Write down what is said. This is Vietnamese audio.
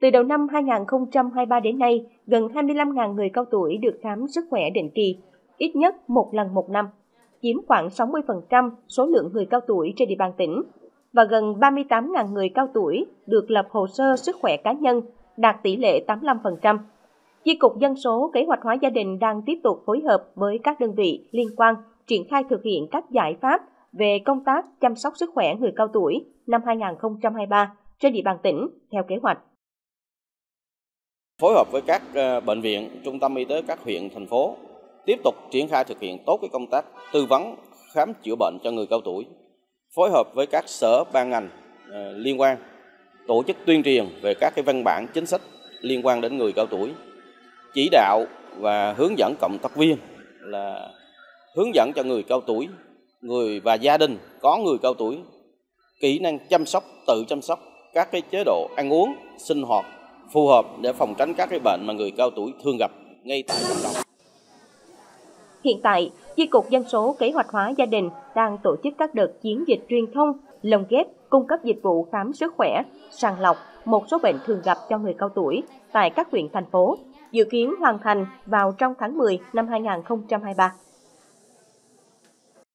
Từ đầu năm 2023 đến nay, gần 25.000 người cao tuổi được khám sức khỏe định kỳ, ít nhất một lần một năm, chiếm khoảng 60% số lượng người cao tuổi trên địa bàn tỉnh, và gần 38.000 người cao tuổi được lập hồ sơ sức khỏe cá nhân, đạt tỷ lệ 85%. Chi cục Dân số Kế hoạch hóa gia đình đang tiếp tục phối hợp với các đơn vị liên quan triển khai thực hiện các giải pháp về công tác chăm sóc sức khỏe người cao tuổi năm 2023 trên địa bàn tỉnh theo kế hoạch. Phối hợp với các bệnh viện, trung tâm y tế các huyện, thành phố tiếp tục triển khai thực hiện tốt công tác tư vấn, khám chữa bệnh cho người cao tuổi. Phối hợp với các sở ban ngành liên quan tổ chức tuyên truyền về các văn bản chính sách liên quan đến người cao tuổi, chỉ đạo và hướng dẫn cộng tác viên là hướng dẫn cho người cao tuổi, người và gia đình có người cao tuổi kỹ năng chăm sóc, tự chăm sóc, các chế độ ăn uống, sinh hoạt phù hợp để phòng tránh các bệnh mà người cao tuổi thường gặp ngay tại cộng đồng. Hiện tại, Chi cục Dân số Kế hoạch hóa gia đình đang tổ chức các đợt chiến dịch truyền thông, lồng ghép, cung cấp dịch vụ khám sức khỏe, sàng lọc một số bệnh thường gặp cho người cao tuổi tại các huyện, thành phố, dự kiến hoàn thành vào trong tháng 10 năm 2023.